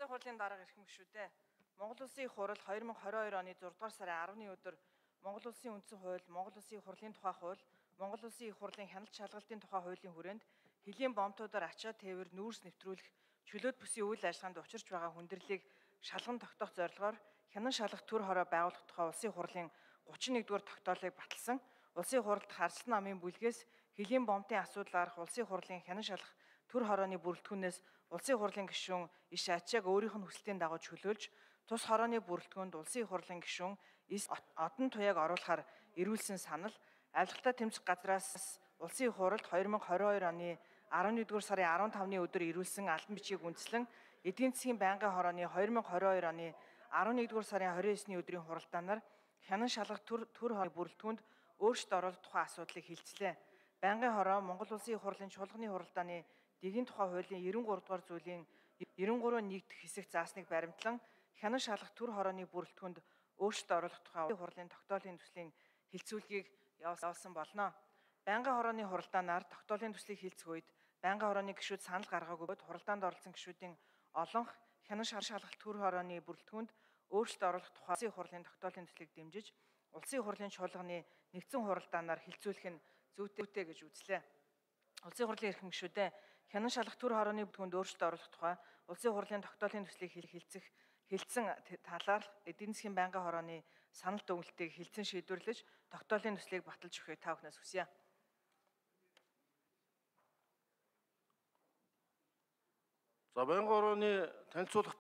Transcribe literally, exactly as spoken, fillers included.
Улсын хурлын дарга ирэх мөшүүдээ. Монгол Улсын их хурал хоёр мың хорин хоёр оны зургаадугаар сарын арваны өдөр Монгол Улсын үндсэн хууль, Монгол Улсын их хурлын тухай хууль, Монгол Улсын их хурлын хяналт шалгалтын тухай хуулийн хүрээнд хэлийн бомтуудаар ачаа тээвэр нүүрс нэвтрүүлэх чөлөөт бүсийн үйл ажиллагаанд учирч байгаа хүндрэлийг шалган тогтоох зорилгоор хянан шалгах төр хороо байгуулах тухай Улсын хурлын гучин нэгдүгээр тогтоолыг баталсан. Улсын хурлд харцлан намын бүлгээс хэлийн бомтын асуудлаар Улсын хурлын хянан шалгах төр хорооны бүрэлдэхүүнээс Улсын хурлын гишүүн иш ачааг өөрийнх нь хүсэлтийн дагуу чөлөөлж тус хорооны бүрэлдэхүүнд Улсын хурлын гишүүн одон туяаг оруулахаар ирүүлсэн санал авилгалтай тэмцэх газраас Улсын хурлд хоёр мың хорин хоёр оны арван нэгдүгээр сарын арван тавны өдөр ирүүлсэн албан бичгийг үндэслэн эдийн засгийн байнгын хорооны хоёр мың хорин хоёр оны арван нэгдүгээр сарын хорин есний өдрийн хуралдаанаар хянан шалгах төр төр хорооны бүрэлдэхүүнд өөрчлөлт оруулах тухай асуудлыг хилцлээ. Байнгын хороо Монгол Улсын их хурлын чуулганы хуралдааны дэгийн тухай хуулийн девяносто trois дугаар зүйлийн девяносто trois нэг дэх хэсэг заасныг баримтлан хянан шалгах төр хорооны бүрэлдэхүүнд өөрчлөлт оруулах тухай Улсын хурлын тогтоолын төслийн хилцүүлгийг явуулсан болно. Байнгын хорооны хуралдаанаар тогтоолын төслийг хилцэх үед байнгын хорооны гишүүд санал гаргаагүй бод хуралдаанд оролцсон гишүүдийн олонх хянан шалгах төр хорооны бүрэлдэхүүнд өөрчлөлт оруулах тухай Улсын хурлын тогтоолын төслийг дэмжиж Улсын хурлын чуулганы нэгдсэн хуралдаанаар хилцүүлэх нь зүйтэй гэж үзлээ. Улсын хурлын эрхэм гишүүдээ хянан шалгах төр хорооны бүрэлдэхүүнд өөрчлөлт оруулах тухай Улсын хурлын тогтоолын төслийг хилцэх хилцсэн талаар эдийн засгийн байнгын хорооны санал дүгнэлтийг хилцэн шийдвэрлэж тогтоолын төслийг баталж өгөхийг та бүхнээс хүсье. За байнгын хорооны танилцуулах